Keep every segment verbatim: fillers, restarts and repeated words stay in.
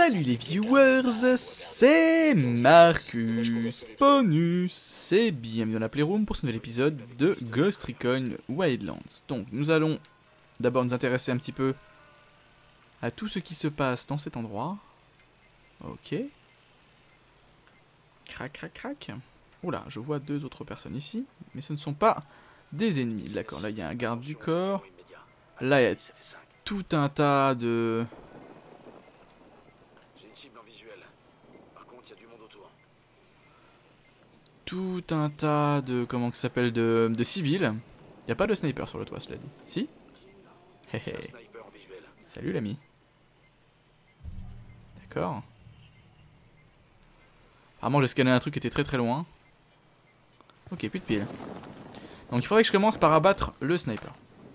Salut les viewers, c'est Marcus Bonus et bienvenue dans la Playroom pour ce nouvel épisode de Ghost Recon Wildlands. Donc nous allons d'abord nous intéresser un petit peu à tout ce qui se passe dans cet endroit. Ok. Crac crac crac. Oula, je vois deux autres personnes ici, mais ce ne sont pas des ennemis. D'accord, là il y a un garde du corps. Là il y a tout un tas de... Tout un tas de... Comment ça s'appelle de, de civils. Il n'y a pas de sniper sur le toit, cela dit. Si? Hé hé. Salut l'ami. D'accord. Apparemment j'ai scanné un truc qui était très très loin. Ok, plus de piles. Donc il faudrait que je commence par abattre le sniper.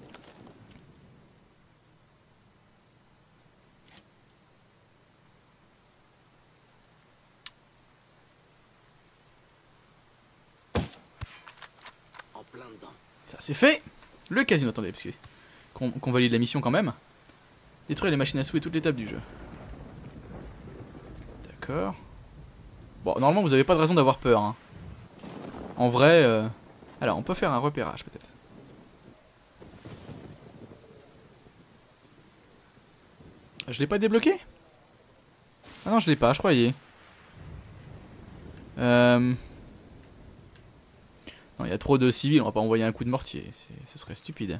Ça c'est fait. Le casino, attendez, parce que qu'on qu'on valide la mission quand même. Détruire les machines à sous et toutes les tables du jeu. D'accord. Bon, normalement vous avez pas de raison d'avoir peur, hein. En vrai, euh... alors on peut faire un repérage peut-être. Je l'ai pas débloqué? Ah non, je l'ai pas, je croyais. Euh... Non, il y a trop de civils, on va pas envoyer un coup de mortier, ce serait stupide.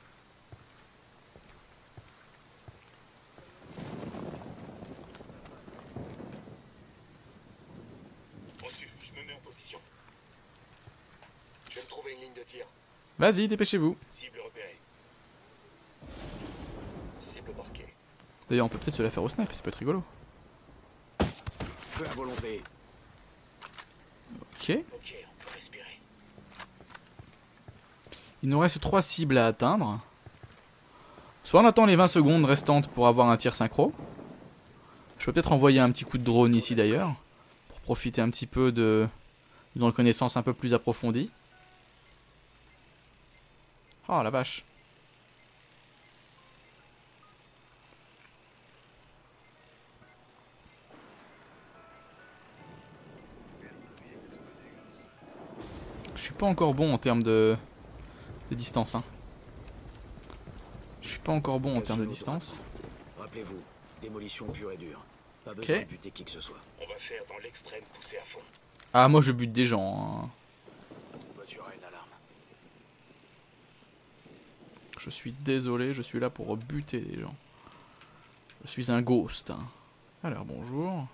Reçu, je me mets en position. Je vais me trouver une ligne de tir. Vas-y, dépêchez-vous. Cible repérée. Cible marquée. D'ailleurs, on peut peut-être se la faire au snipe, ça peut être rigolo. Feu à volonté. Ok. Ok, on peut respirer. Il nous reste trois cibles à atteindre. Soit on attend les vingt secondes restantes pour avoir un tir synchro. Je peux peut-être envoyer un petit coup de drone ici d'ailleurs. Pour profiter un petit peu de d'une reconnaissance un peu plus approfondie. Oh la vache. Je suis pas encore bon en termes de, de distance, hein. Je suis pas encore bon en termes de distance. Rappelez-vous, démolition pure et dure. Pas besoin de buter qui que ce soit. On va faire dans l'extrême, pousser à fond. Ah, moi je bute des gens, hein. Cette voiture a une alarme. Je suis désolé, je suis là pour buter des gens. Je suis un ghost, hein. Alors bonjour.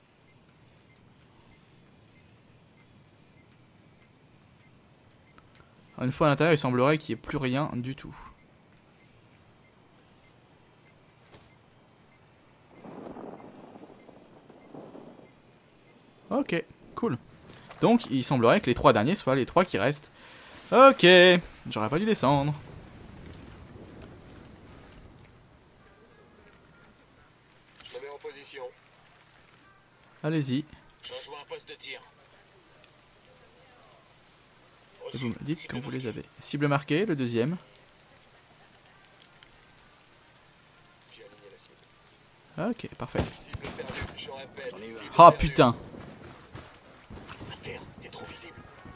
Alors, une fois à l'intérieur, il semblerait qu'il n'y ait plus rien du tout. Ok, cool. Donc il semblerait que les trois derniers soient les trois qui restent. Ok, j'aurais pas dû descendre. Je me mets en position. Allez-y. Je rejoins un poste de tir. Vous me dites quand vous les avez. Cible marquée, le deuxième. J'ai aligné la cible. Ok, parfait. Cible perdue, je répète. Cible Oh perdue. putain. À terre, t'es trop visible.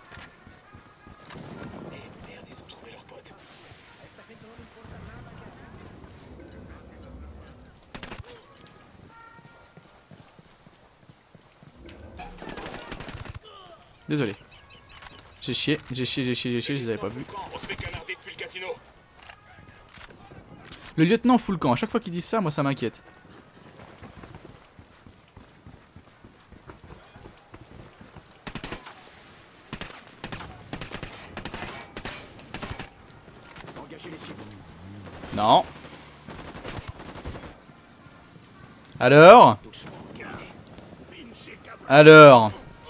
Et merde, ils ont trouvé leur pote. Désolé. J'ai chié, j'ai chié, j'ai chié, j'ai chié, je les avais pas vus. On se fait canarder depuis le casino. Le lieutenant fout le camp, à chaque fois qu'ils disent ça, moi ça m'inquiète. Engagez les cibles. Non. Alors Alors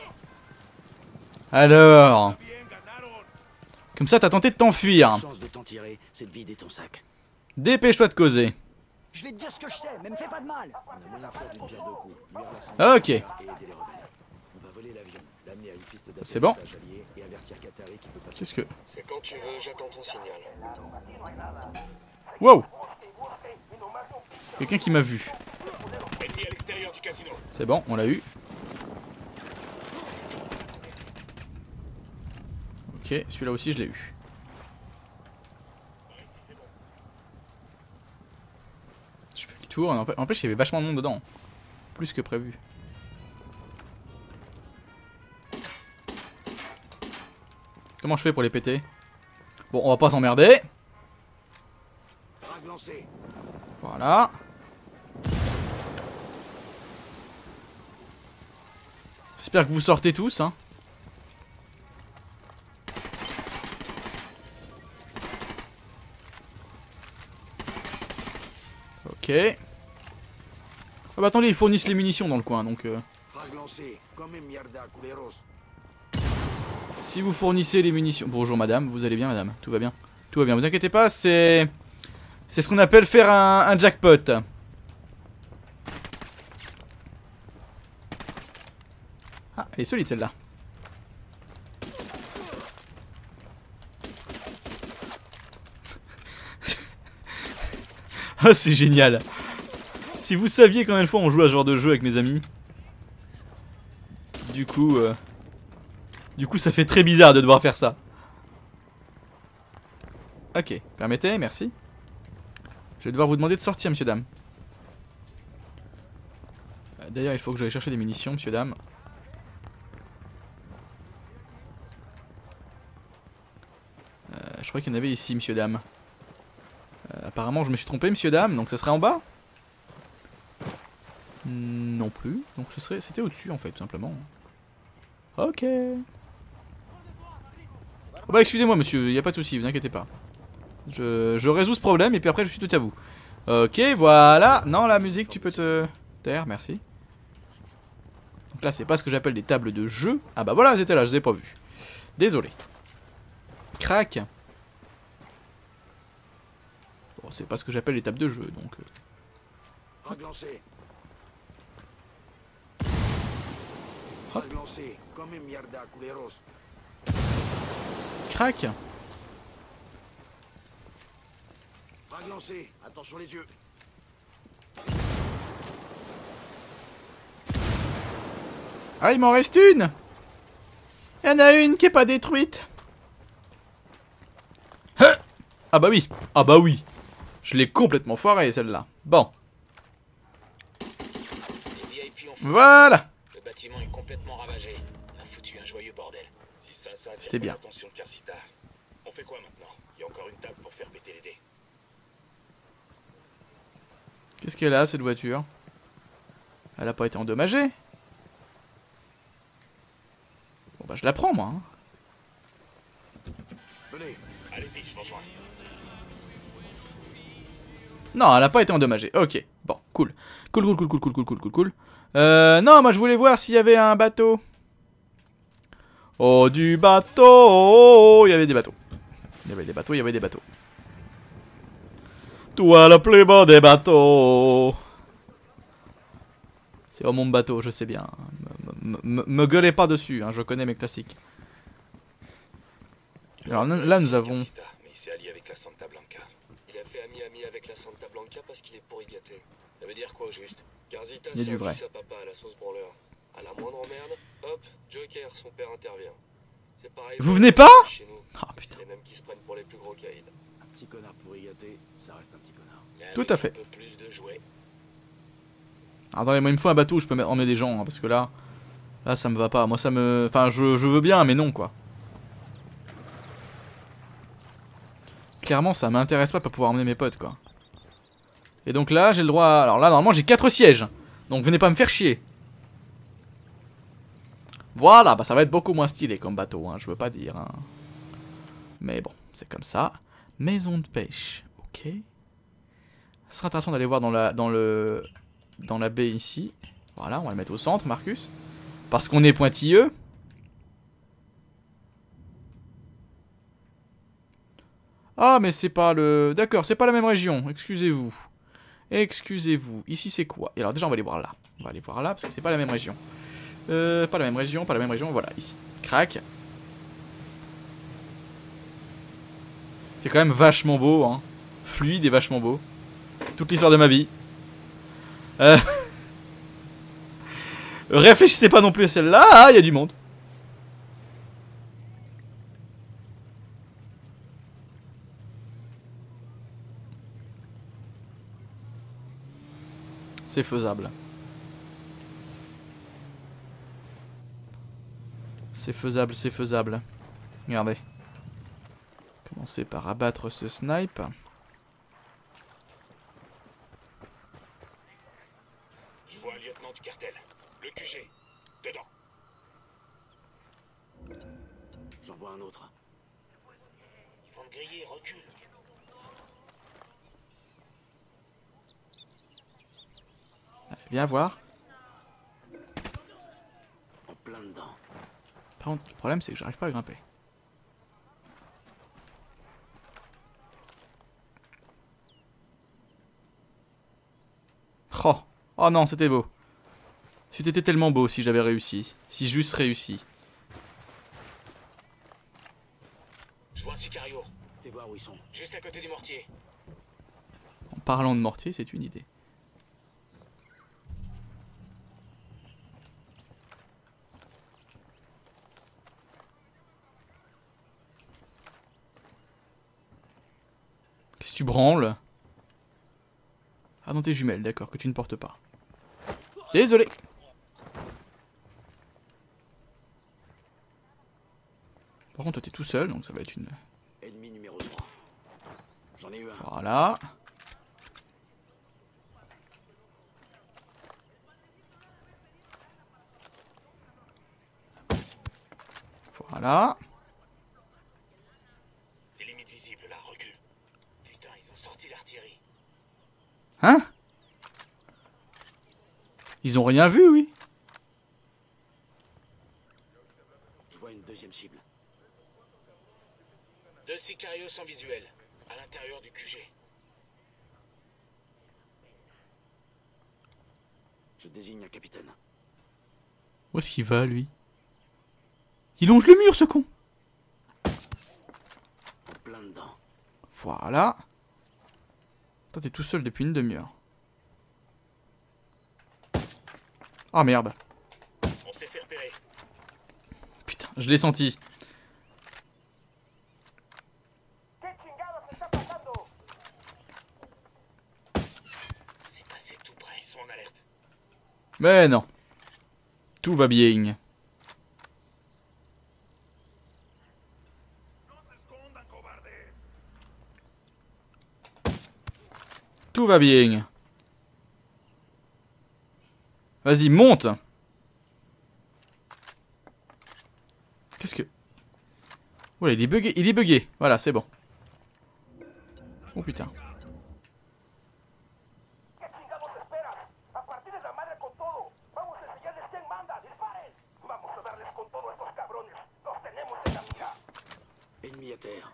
Alors Comme ça t'as tenté de t'enfuir. Chance de t'en tirer, c'est de vider ton sac. Dépêche-toi de causer. Je vais te dire ce que je sais, mais me fais pas de mal. On a moyen de faire d'une pierre deux coups. Nuire la santé Ok. et aider les rebelles. On va voler l'avion, l'amener à une piste C'est bon. d'atterrissage allié et avertir Qatari qui peut passer. Qu'est-ce que... C'est quand tu veux, j'attends ton signal. Wow. Quelqu'un qui m'a vu. Ennemi à l'extérieur du casino. C'est bon, on l'a eu. Ok, celui-là aussi je l'ai eu. Je fais le tour, en fait, en plus il y avait vachement de monde dedans. Plus que prévu. Comment je fais pour les péter? Bon, on va pas s'emmerder. Voilà. J'espère que vous sortez tous, hein. Ok. Ah bah attendez, ils fournissent les munitions dans le coin, donc... Euh... Si vous fournissez les munitions... Bonjour madame, vous allez bien madame? Tout va bien? Tout va bien, vous inquiétez pas, c'est... C'est ce qu'on appelle faire un, un jackpot. Ah, elle est solide celle-là. Ah, c'est génial. Si vous saviez combien de fois on joue à ce genre de jeu avec mes amis. Du coup... Euh... Du coup, ça fait très bizarre de devoir faire ça. Ok, permettez, merci. Je vais devoir vous demander de sortir, monsieur, dame. D'ailleurs, il faut que j'aille chercher des munitions, monsieur, dame. Euh, je crois qu'il y en avait ici, monsieur, dame. Euh, apparemment, je me suis trompé, monsieur, dame, donc ce serait en bas? Non plus, donc ce serait, c'était au-dessus, en fait, tout simplement. Ok. Oh bah excusez-moi monsieur, il n'y a pas de souci, vous inquiétez pas. Je, je résous ce problème et puis après je suis tout à vous. Ok, voilà. Non, la musique, tu peux te taire, merci. Donc là, c'est pas ce que j'appelle des tables de jeu. Ah bah voilà, elles étaient là, je les ai pas vues. Désolé. Crac. Bon, c'est pas ce que j'appelle les tables de jeu, donc... Euh... Hop. Crac. Attention les yeux. Ah, il m'en reste une. Il y en a une qui est pas détruite. Ah bah oui. Ah bah oui. Je l'ai complètement foiré celle-là. Bon. Voilà. Le bâtiment est complètement ravagé. On a foutu un joyeux bordel. Si ça, ça c'était bien. Attention de Kersita. On fait quoi maintenant? Il y a encore une table pour faire péter les dés. Qu'est-ce qu'elle a cette voiture? Elle a pas été endommagée? Bon bah je la prends moi. Hein. Venez, allez-y, je rejoins. Non, elle a pas été endommagée. Ok, bon, cool. Cool, cool, cool, cool, cool, cool, cool, cool, cool. Euh, non, moi je voulais voir s'il y avait un bateau. Oh, du bateau. Il y avait des bateaux. Il y avait des bateaux, il y avait des bateaux. Toi le plus beau des bateaux. C'est oh mon bateau, je sais bien. Me, me, me gueulez pas dessus, hein, je connais mes classiques. Alors là nous avons... Mais il s'est allié avec la Santa Blanca. Il a fait ami-ami avec la Santa Blanca parce qu'il est pourri gâté. Ça veut dire quoi au juste? Garzita il y a du vrai. Sa papa à la sauce branleur. À la moindre merde, hop, Joker, son père intervient. C'est pareil. Vous venez pas? Chez nous. Ah oh, putain. Les mêmes qui se prennent pour les plus gros caïds. Un petit connard pourri gâté, ça reste un petit connard. Mais tout à fait. Un peu plus de jouets. Attendez, moi il me faut un bateau où je peux emmener des gens, hein, parce que là... Là ça me va pas, moi ça me... Enfin je, je veux bien, mais non quoi. Clairement ça m'intéresse pas de pas pouvoir emmener mes potes quoi. Et donc là j'ai le droit... Alors là normalement j'ai quatre sièges. Donc venez pas me faire chier. Voilà, bah ça va être beaucoup moins stylé comme bateau, hein, je veux pas dire. Hein. Mais bon, c'est comme ça. Maison de pêche, ok. Ce sera intéressant d'aller voir dans la, dans le, dans la baie ici. Voilà, on va le mettre au centre, Marcus. Parce qu'on est pointilleux. Ah, mais c'est pas le... D'accord, c'est pas la même région, excusez-vous. Excusez-vous. Ici, c'est quoi? Et alors déjà, on va aller voir là. On va aller voir là, parce que c'est pas la même région. Euh, pas la même région, pas la même région, voilà, ici. Crac. C'est quand même vachement beau, hein. Fluide et vachement beau. Toute l'histoire de ma vie. Euh... Réfléchissez pas non plus à celle-là. Ah, il y a du monde. C'est faisable. C'est faisable, c'est faisable. Regardez. Commencez par abattre ce snipe. Je vois un lieutenant du cartel. Le Q G. Dedans. J'en vois un autre. Ils vont te griller, recule. Allez, viens voir. En plein dedans. Par contre, le problème c'est que j'arrive pas à grimper. Oh, oh non, c'était beau. C'était tellement beau si j'avais réussi. Si juste réussi. Je vois un Sicario. Fais voir où ils sont. Juste à côté du mortier. En parlant de mortier, c'est une idée. Qu'est-ce que tu branles? Ah non, tes jumelles, d'accord, que tu ne portes pas. Désolé. Par contre, toi t'es tout seul, donc ça va être une... Ennemi numéro trois. J'en ai eu un. Voilà. Voilà. Les limites visibles là, recule. Putain, ils ont sorti l'artillerie. Hein? Ils ont rien vu, oui. Je vois une deuxième cible. Deux Sicarios sans visuel. À l'intérieur du Q G. Je désigne un capitaine. Où est-ce qu'il va, lui? Il longe le mur, ce con. En plein dedans. Voilà. Toi, t'es tout seul depuis une demi-heure. Ah, merde. On s'est fait repérer. Putain, je l'ai senti. C'est passé tout près, ils sont en alerte. Mais non. Tout va bien. Tout va bien. Vas-y, monte. Qu'est-ce que... Oh, il est bugué, il est bugué. Voilà, c'est bon. Oh putain. Ennemi à terre.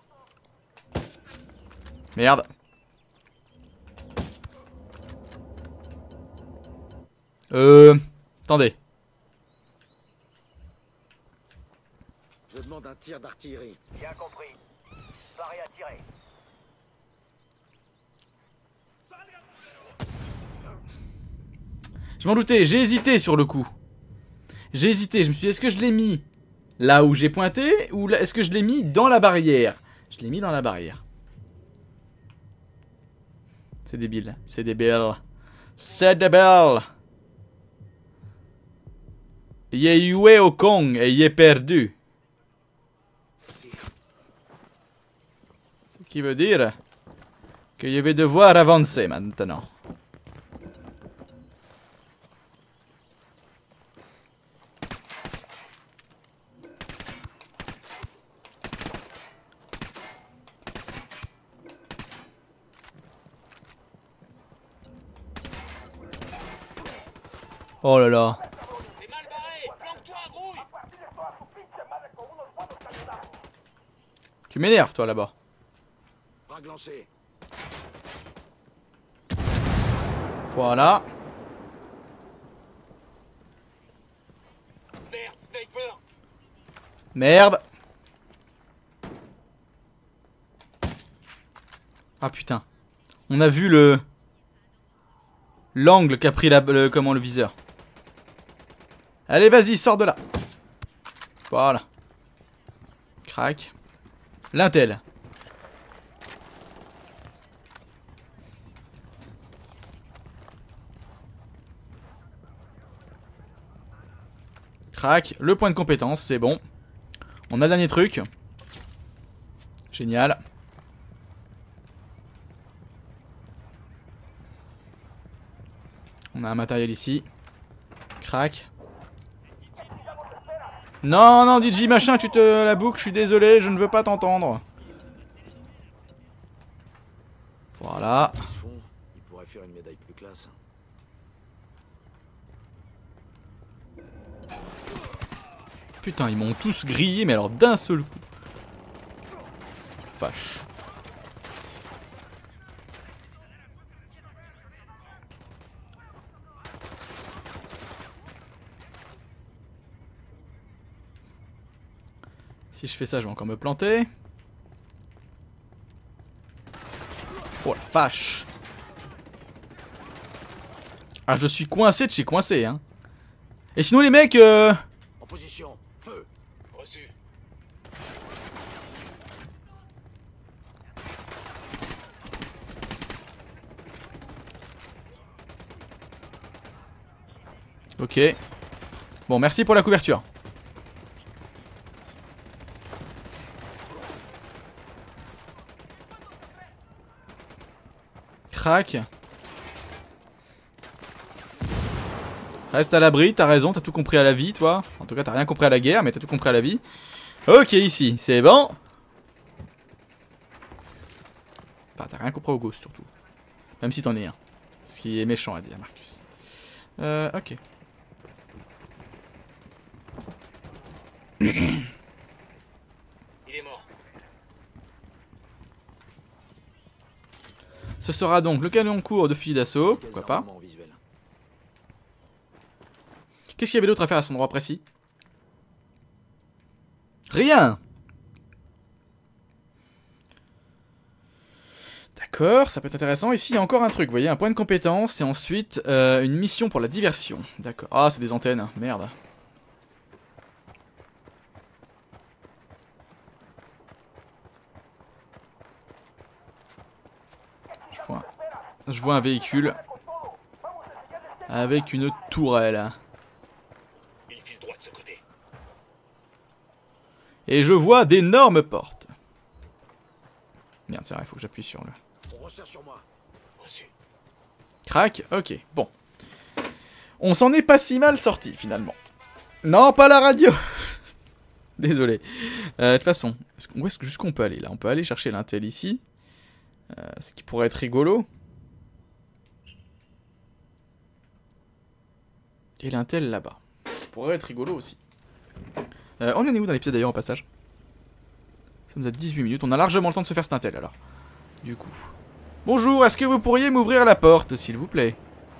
Merde. Euh... Attendez. Je demande un tir d'artillerie. Bien compris. Paré à tirer. Je m'en doutais, j'ai hésité sur le coup. J'ai hésité, je me suis dit, est-ce que je l'ai mis là où j'ai pointé ou est-ce que je l'ai mis dans la barrière? Je l'ai mis dans la barrière. C'est débile, c'est débile. C'est débile. Il est joué au con et il est perdu. Ce qui veut dire que je vais devoir avancer maintenant. Oh là là. T'es mal barré. Planque-toi, grouille. Tu m'énerves toi là-bas. Frag lancé. Voilà. Merde, sniper. Merde. Ah putain. On a vu le... L'angle qu'a pris la, le, comment, le viseur. Allez, vas-y, sors de là. Voilà. Crac. L'intel. Crac. Le point de compétence, c'est bon. On a le dernier truc. Génial. On a un matériel ici. Crac. Non, non, D J machin, tu te la boucle, je suis désolé, je ne veux pas t'entendre. Voilà. Ils se font, ils pourraient faire une médaille plus classe. Putain, ils m'ont tous grillé, mais alors d'un seul coup. Vache. Si je fais ça, je vais encore me planter. Oh la vache. Ah, je suis coincé de chez coincé, hein. Et sinon, les mecs... Euh... En position, feu. Reçu. Ok. Bon, merci pour la couverture. Crac. Reste à l'abri, t'as raison, t'as tout compris à la vie, toi. En tout cas, t'as rien compris à la guerre, mais t'as tout compris à la vie. Ok, ici, c'est bon. Enfin, t'as rien compris au Ghost, surtout. Même si t'en es un. Ce qui est méchant à dire, Marcus. Euh, ok. Il est mort. Ce sera donc le canon court de fusil d'assaut, pourquoi pas. Qu'est-ce qu'il y avait d'autre à faire à son endroit précis? Rien. D'accord, ça peut être intéressant. Ici, il y a encore un truc, vous voyez, un point de compétence et ensuite euh, une mission pour la diversion. D'accord. Ah, c'est des antennes, merde. Je vois un, je vois un véhicule avec une tourelle. Il file droit de ce côté. Et je vois d'énormes portes. Merde, c'est vrai, il faut que j'appuie sur le... On recherche sur moi. Reçu. Crac, ok, bon. On s'en est pas si mal sorti finalement. Non, pas la radio. Désolé. Euh, de toute façon, est-ce où est-ce que jusqu'où on peut aller là? On peut aller chercher l'intel ici. Euh, ce qui pourrait être rigolo. Et l'intel là-bas. Ce qui pourrait être rigolo aussi. Euh, on en est où dans l'épisode d'ailleurs au passage? Ça nous a dix-huit minutes. On a largement le temps de se faire cet intel alors. Du coup. Bonjour, est-ce que vous pourriez m'ouvrir la porte s'il vous plaît?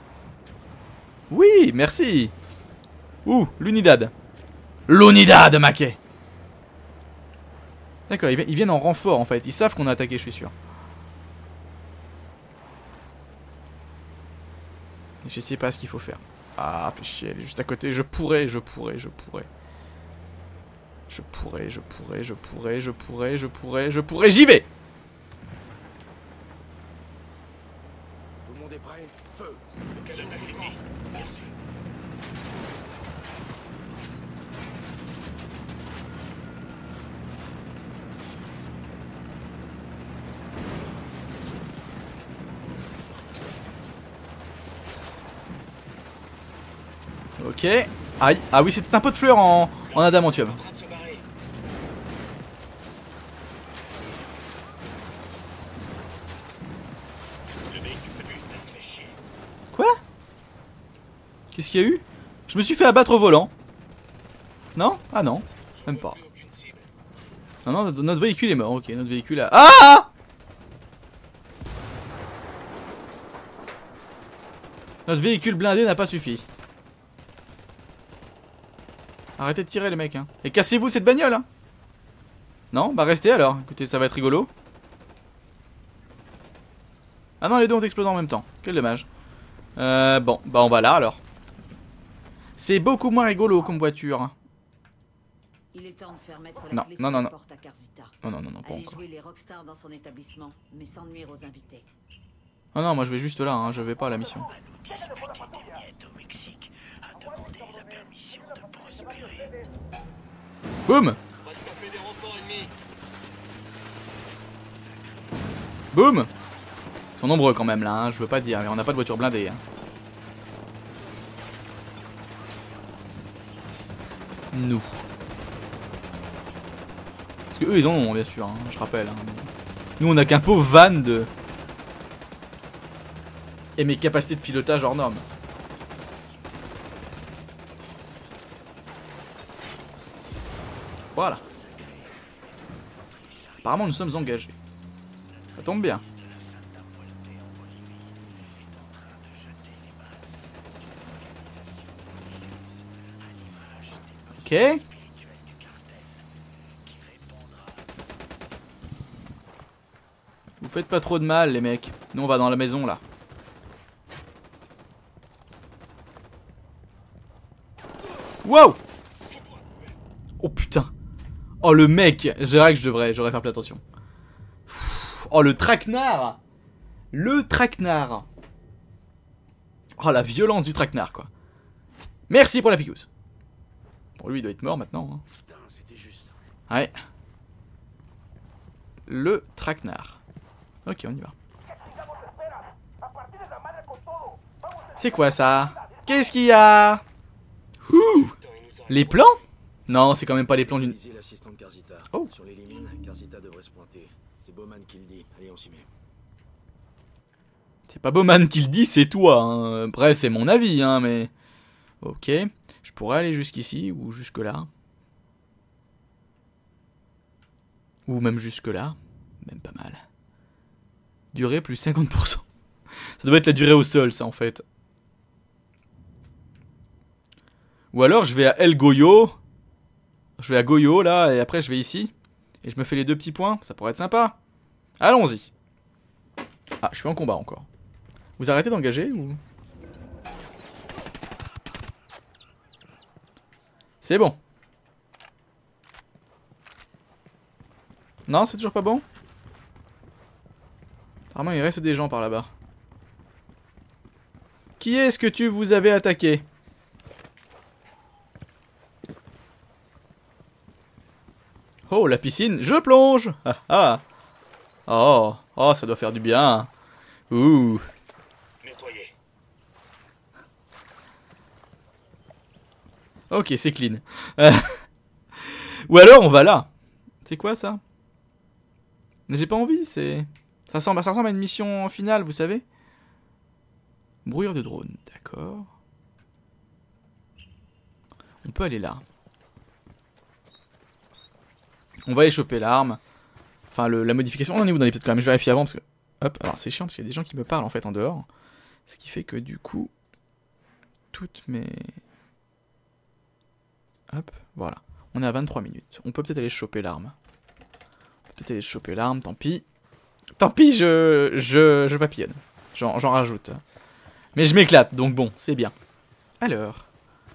Oui, merci. Ouh, l'unidad. L'unidad, maquet. D'accord, ils viennent en renfort en fait. Ils savent qu'on a attaqué, je suis sûr. Je sais pas ce qu'il faut faire. Ah, fais chier, elle est juste à côté. Je pourrais, je pourrais, je pourrais. Je pourrais, je pourrais, je pourrais, je pourrais, je pourrais, je pourrais, j'y vais! Tout le monde est prêt? Feu. Le cas d'attaque ennemi. Merci. Ok. Aïe. Ah oui, c'était un pot de fleurs en, en adamantium. En train de se barrer. Le mec, putain, fait chier. Quoi? Qu'est-ce qu'il y a eu? Je me suis fait abattre au volant. Non? Ah non. Même pas. Plus aucune cible. Non, non, notre, notre véhicule est mort. Ok, notre véhicule a... Ah! Notre véhicule blindé n'a pas suffi. Arrêtez de tirer les mecs hein. Et cassez-vous cette bagnole hein. Non? Bah restez alors, écoutez ça va être rigolo. Ah non les deux ont explosé en même temps, quel dommage. Euh bon, bah on va là alors. C'est beaucoup moins rigolo comme voiture. Il est temps de faire mettre la Non, clé non, sur non, la non. porte à Karzita. Non, non, non, non, pas Allez encore. jouer les rockstars dans son établissement, mais sans nuire aux invités. Non, non, moi je vais juste là, hein, je vais pas à la mission. Boum! On va se taper des renforts ennemis. Boum! Ils sont nombreux quand même là, hein, je veux pas dire, mais on n'a pas de voiture blindée. Hein. Nous. Parce que eux ils en ont bien sûr, hein, je rappelle. Hein. Nous on a qu'un pauvre van de... Et mes capacités de pilotage hors normes. Voilà. Apparemment nous sommes engagés. Ça tombe bien. Ok. Vous faites pas trop de mal les mecs. Nous on va dans la maison là. Wow! Oh putain. Oh le mec. Je dirais que je devrais, j'aurais faire plus attention. Oh le traquenard. Le traquenard. Oh la violence du traquenard quoi. Merci pour la piqueuse. Bon lui il doit être mort maintenant. Hein. Putain, c'était juste. Ouais. Le traquenard. Ok on y va. C'est quoi ça? Qu'est-ce qu'il y a? Ouh. Les plans? Non, c'est quand même pas les plans d'une... Lisez l'assistant de Karzita. Oh. Si on l'élimine, Karzita devrait se pointer. C'est Bowman qui le dit. Allez, on s'y met. C'est pas Bowman qui le dit, c'est toi. Hein. Après, c'est mon avis, hein, mais... Ok. Je pourrais aller jusqu'ici, ou jusque là. Ou même jusque là. Même pas mal. Durée plus cinquante pour cent. Ça doit être la durée au sol, ça, en fait. Ou alors, je vais à El Goyo. Je vais à Goyo, là, et après, je vais ici. Et je me fais les deux petits points. Ça pourrait être sympa. Allons-y. Ah, je suis en combat encore. Vous arrêtez d'engager ou... C'est bon. Non, c'est toujours pas bon? Apparemment, il reste des gens par là-bas. Qui est-ce que tu vous avais attaqué? Oh, la piscine, je plonge. Ah, ah. Oh, oh, ça doit faire du bien. Ouh. Nettoyé. Ok, c'est clean. Euh, Ou alors, on va là. C'est quoi ça? J'ai pas envie, c'est... Ça ressemble, ça ressemble à une mission finale, vous savez? Brouilleur de drone, d'accord. On peut aller là. On va aller choper l'arme. Enfin, le, la modification. On en est où dans les peut-être quand même, je vérifie avant parce que... Hop, alors c'est chiant parce qu'il y a des gens qui me parlent en fait en dehors. Ce qui fait que du coup... Toutes mes... Hop, voilà. On est à vingt-trois minutes. On peut peut-être aller choper l'arme. On peut peut-être aller choper l'arme, tant pis. Tant pis, je, je, je papillonne. J'en rajoute. Mais je m'éclate, donc bon, c'est bien. Alors...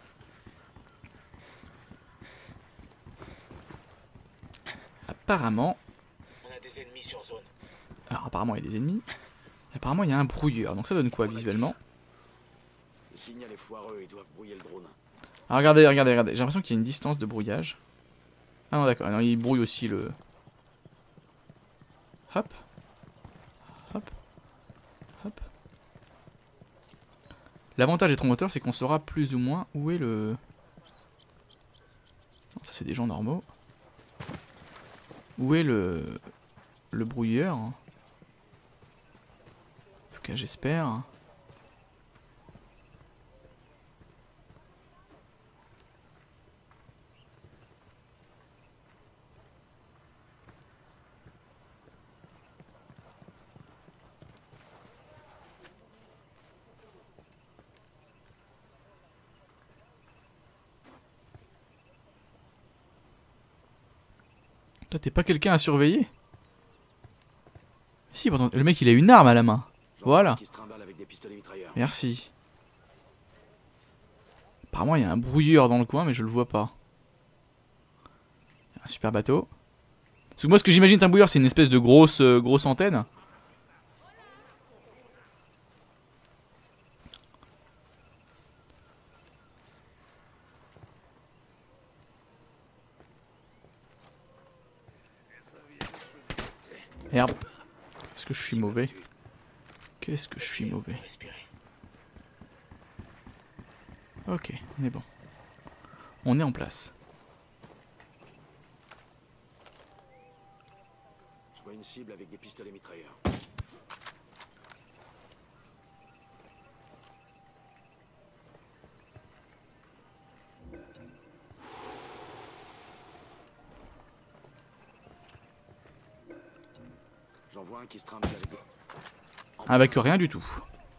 Apparemment... On a des ennemis sur zone. Alors apparemment il y a des ennemis. Apparemment il y a un brouilleur. Donc ça donne quoi visuellement? Le signal est foireux, ils doivent brouiller le drone. Alors regardez, regardez, regardez. J'ai l'impression qu'il y a une distance de brouillage. Ah non d'accord, non, il brouille aussi le... Hop. Hop. Hop. L'avantage d'être en moteur, c'est qu'on saura plus ou moins où est le... Non, ça c'est des gens normaux. Où est le... Le brouilleur? En tout cas j'espère. Toi t'es pas quelqu'un à surveiller? Si pourtant le mec il a une arme à la main. Voilà. Qui se trimballe avec des pistolets mitrailleurs. Merci. Apparemment, il y a un brouilleur dans le coin, mais je le vois pas. Un super bateau. Parce que moi, ce que j'imagine d'un brouilleur, c'est une espèce de grosse, euh, grosse antenne. Merde. Qu'est-ce que je suis mauvais. Qu'est-ce que je suis mauvais. Ok, on est bon. On est en place. Je vois une cible avec des pistolets mitrailleurs. J'en vois un qui se trimballe avec des... Avec rien du tout.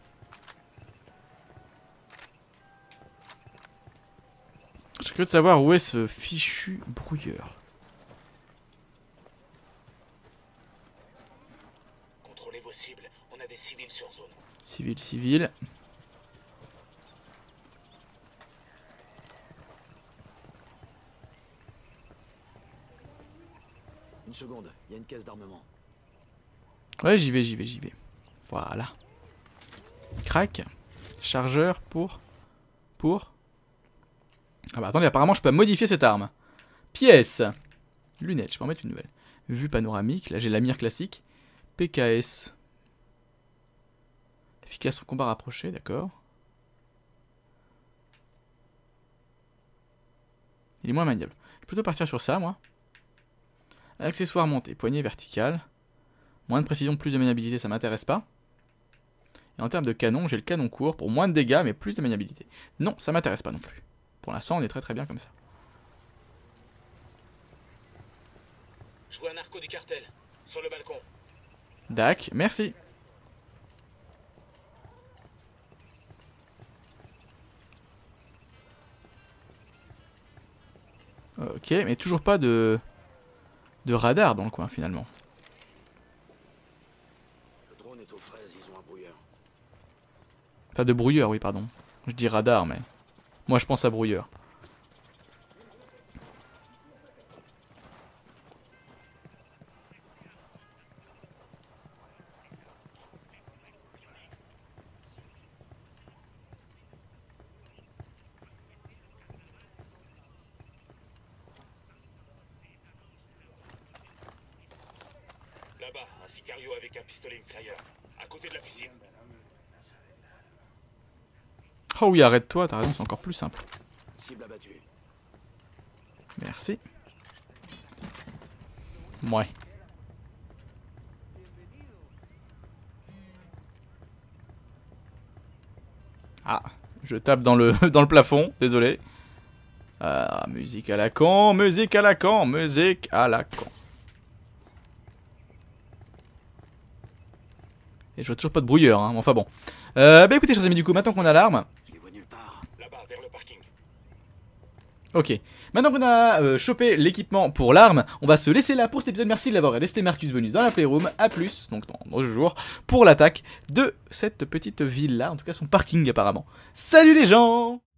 Je suis curieux de savoir où est ce fichu brouilleur. Contrôlez vos cibles, on a des civils sur zone. Civil, civil. Une seconde, il y a une caisse d'armement. Ouais, j'y vais, j'y vais, j'y vais. Voilà. Crac. Chargeur pour... Pour... Ah bah attendez, apparemment je peux modifier cette arme. Pièce. Lunettes, je peux en mettre une nouvelle. Vue panoramique, là j'ai la mire classique. P K S. Efficace en combat rapproché, d'accord. Il est moins maniable. Je vais plutôt partir sur ça, moi. Accessoires montés, poignée verticale. Moins de précision, plus de maniabilité, ça m'intéresse pas. Et en termes de canon, j'ai le canon court pour moins de dégâts, mais plus de maniabilité. Non, ça m'intéresse pas non plus. Pour l'instant, on est très très bien comme ça. Je vois un narco du cartel, sur le balcon. Dac, merci. Ok, mais toujours pas de... de radar dans le coin finalement. Le drone est aux fraises, ils ont un brouilleur. Pas de brouilleur, oui, pardon. Je dis radar, mais... Moi, je pense à brouilleur. Là-bas, un sicario avec un pistolet mitrailleur, à côté de la piscine. Oh oui, arrête-toi, t'as raison, c'est encore plus simple. Cible abattue. Merci. Ouais. Ah, je tape dans le, dans le plafond, désolé. Ah, musique à la con, musique à la con, musique à la con. Et je vois toujours pas de brouilleur, hein, enfin bon. Euh, bah écoutez, chers amis, du coup, maintenant qu'on a l'arme... Je les vois nulle part. Là-bas, vers le parking. Ok, maintenant qu'on a euh, chopé l'équipement pour l'arme, on va se laisser là pour cet épisode. Merci de l'avoir regardé, c'était Marcus Bonus dans la Playroom. A plus, donc dans, dans ce jour, pour l'attaque de cette petite ville-là, en tout cas son parking apparemment. Salut les gens!